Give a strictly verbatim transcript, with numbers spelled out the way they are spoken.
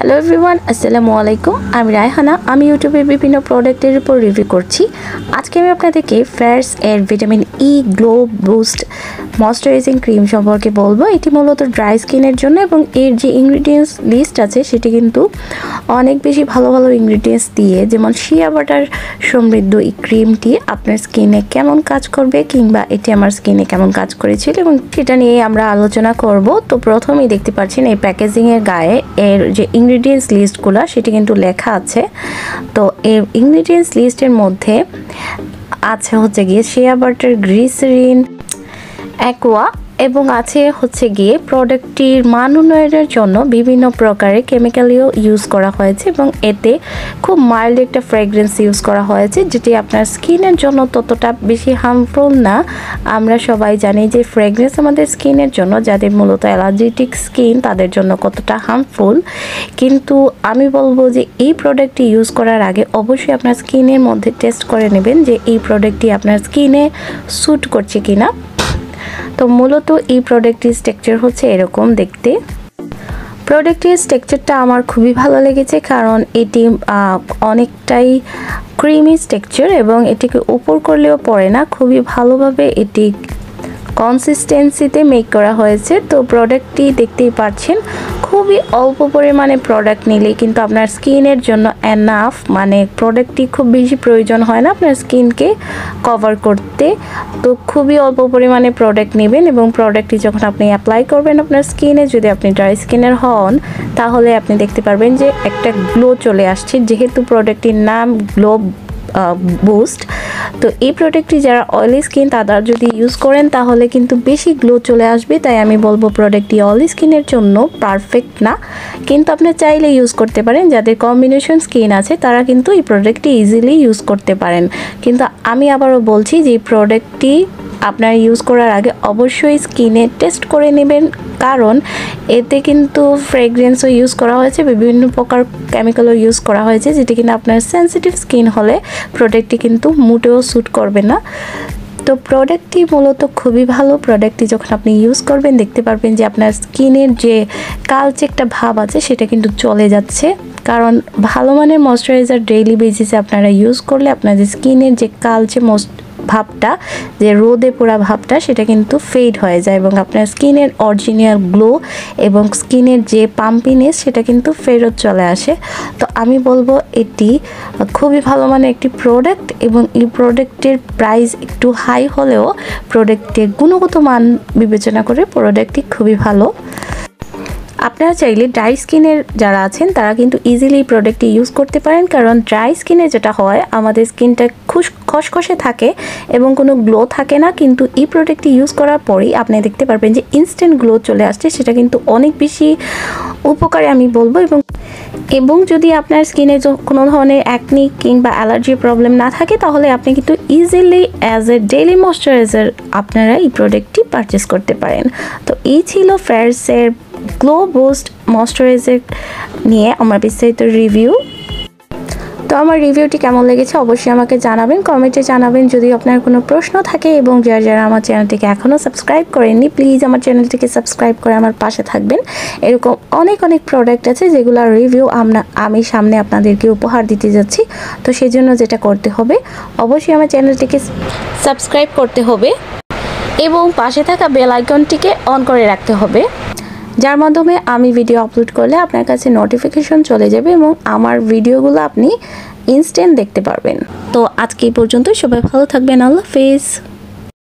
Hello everyone, আসসালামু আলাইকুম। আমি রায়হানা। আমি ইউটিউবে বিভিন্ন প্রোডাক্টের উপর রিভিউ করছি। আজকে আমি আপনাদেরকে ফেয়ার্স এর vitamin E glow boost moisturising cream সম্পর্কে বলবো। এটি মূলত ড্রাই স্কিনের জন্য এবং এর যে ইনগ্রিডিয়েন্টস লিস্ট আছে সেটি কিন্তু অনেক বেশি ভালো ভালো ইনগ্রিডিয়েন্টস দিয়ে, যেমন শিয়া বাটার সমৃদ্ধ এই ক্রিমটি আপনার স্কিনে কেমন কাজ করবে কিংবা এটি আমার স্কিনে কেমন কাজ করেছিল এবং সেটা নিয়ে আমরা আলোচনা করব। তো প্রথমেই দেখতে পাচ্ছেন এই প্যাকেজিংয়ের গায়ে এর যে ইনগ্রিডিয়েন্টস লিস্টগুলো সেটি কিন্তু লেখা আছে। তো এর ইনগ্রিডিয়েন্টস লিস্টের মধ্যে আছে হচ্ছে গিয়ে শিয়া বাটার, গ্লিসারিন, অ্যাকোয়া এবং আছে হচ্ছে গিয়ে প্রোডাক্টটির মান উন্নয়নের জন্য বিভিন্ন প্রকারের কেমিক্যালও ইউজ করা হয়েছে এবং এতে খুব মাইল্ড একটা ফ্রেগরেন্স ইউজ করা হয়েছে, যেটি আপনার স্কিনের জন্য ততটা বেশি হার্মফুল না। আমরা সবাই জানি যে ফ্রেগরেন্স আমাদের স্কিনের জন্য, যাদের মূলত অ্যালার্জেটিক স্কিন তাদের জন্য কতটা হার্মফুল, কিন্তু আমি বলবো যে এই প্রোডাক্টটি ইউজ করার আগে অবশ্যই আপনার স্কিনের মধ্যে টেস্ট করে নেবেন যে এই প্রোডাক্টটি আপনার স্কিনে স্যুট করছে কিনা। তো মূলত এই প্রোডাক্টটির স্ট্রাকচার হচ্ছে এরকম দেখতে। প্রোডাক্টটির স্ট্রাকচারটা আমার খুবই ভালো লেগেছে, কারণ এটি অনেকটাই ক্রিমি স্ট্রাকচার এবং এটিকে উপর করলেও পড়ে না, খুবই ভালোভাবে এটি কনসিস্টেন্সিতে মেক করা হয়েছে। তো প্রোডাক্টটি দেখতেই পাচ্ছেন, খুবই অল্প পরিমাণে প্রোডাক্ট নিলেই কিন্তু আপনার স্কিনের জন্য এনাফ, মানে প্রোডাক্টটি খুব বেশি প্রয়োজন হয় না আপনার স্কিনকে কভার করতে। তো খুবই অল্প পরিমাণে প্রোডাক্ট নেবেন এবং প্রোডাক্টটি যখন আপনি অ্যাপ্লাই করবেন আপনার স্কিনে, যদি আপনি ড্রাই স্কিনের হন তাহলে আপনি দেখতে পারবেন যে একটা গ্লো চলে আসছে, যেহেতু প্রোডাক্টটির নাম গ্লো বুস্ট। তো এই প্রোডাক্টটি যারা অয়েলি স্কিন তারা যদি ইউজ করেন তাহলে কিন্তু বেশি গ্লো চলে আসবে, তাই আমি বলবো প্রোডাক্টটি অয়েলি স্কিনের জন্য পারফেক্ট না, কিন্তু আপনি চাইলে ইউজ করতে পারেন। যাদের কম্বিনেশন স্কিন আছে তারা কিন্তু এই প্রোডাক্টটি ইজিলি ইউজ করতে পারেন। কিন্তু আমি আবারও বলছি যে এই প্রোডাক্টটি আপনার ইউজ করার আগে অবশ্যই স্কিনে টেস্ট করে নেবেন, কারণ এতে কিন্তু ফ্রেগরেন্সও ইউজ করা হয়েছে, বিভিন্ন প্রকার কেমিক্যালও ইউজ করা হয়েছে, যেটি কিনা আপনার সেন্সিটিভ স্কিন হলে প্রোডাক্টটি কিন্তু মোটেও স্যুট করবে না। তো প্রোডাক্টটি মূলত খুবই ভালো। প্রোডাক্টটি যখন আপনি ইউজ করবেন দেখতে পারবেন যে আপনার স্কিনের যে কালচে একটা ভাব আছে সেটা কিন্তু চলে যাচ্ছে, কারণ ভালো মানের ময়শ্চারাইজার ডেইলি বেসিসে আপনারা ইউজ করলে আপনাদের স্কিনের যে কালচে মস্ট ভাবটা, যে রোদে পোড়া ভাবটা, সেটা কিন্তু ফেড হয়ে যায় এবং আপনার স্কিনের অরিজিনাল গ্লো এবং স্কিনের যে পাম্পিনেস সেটা কিন্তু ফেরত চলে আসে। তো আমি বলবো এটি খুবই ভালো মানের একটি প্রোডাক্ট এবং এই প্রোডাক্টের প্রাইস একটু হাই হলেও প্রোডাক্টের গুণগত মান বিবেচনা করে প্রোডাক্টটি খুবই ভালো। আপনারা চাইলে ড্রাই স্কিনের যারা আছেন তারা কিন্তু ইজিলি এই প্রোডাক্টটি ইউজ করতে পারেন, কারণ ড্রাই স্কিনে যেটা হয় আমাদের স্কিনটা খুশ খসখসে থাকে এবং কোনো গ্লো থাকে না, কিন্তু এই প্রোডাক্টটি ইউজ করার পরেই আপনি দেখতে পারবেন যে ইনস্ট্যান্ট গ্লো চলে আসছে, সেটা কিন্তু অনেক বেশি উপকারী আমি বলবো। এবং এবং যদি আপনার স্কিনে কোনো ধরনের অ্যাকনি কিংবা অ্যালার্জির প্রবলেম না থাকে তাহলে আপনি কিন্তু easily as a daily moisturiser আপনারা এই প্রোডাক্টটি পারচেস করতে পারেন। তো এই ছিল ফেয়ার্সের গ্লো বুস্ট ময়শ্চারাইজার নিয়ে আমার বিস্তারিত রিভিউ। তো আমার রিভিউটি কেমন লেগেছে অবশ্যই আমাকে জানাবেন, কমেন্টে জানাবেন। যদি আপনার কোনো প্রশ্ন থাকে এবং যারা যারা আমার চ্যানেলটিকে এখনও সাবস্ক্রাইব করেননি প্লিজ আমার চ্যানেলটিকে সাবস্ক্রাইব করে আমার পাশে থাকবেন। এরকম অনেক অনেক প্রোডাক্ট আছে যেগুলোর রিভিউ আমরা আমি সামনে আপনাদেরকে উপহার দিতে যাচ্ছি। তো সেই জন্য যেটা করতে হবে অবশ্যই আমার চ্যানেলটিকে সাবস্ক্রাইব করতে হবে এবং পাশে থাকা বেল আইকনটিকে অন করে রাখতে হবে, যার মাধ্যমে আমি ভিডিও আপলোড করলে আপনার কাছে নোটিফিকেশন চলে যাবে এবং আমার ভিডিওগুলো আপনি ইনস্ট্যান্ট দেখতে পারবেন। তো আজকে এই পর্যন্ত, সবাই ভালো থাকবেন। আল্লাহ হাফেজ।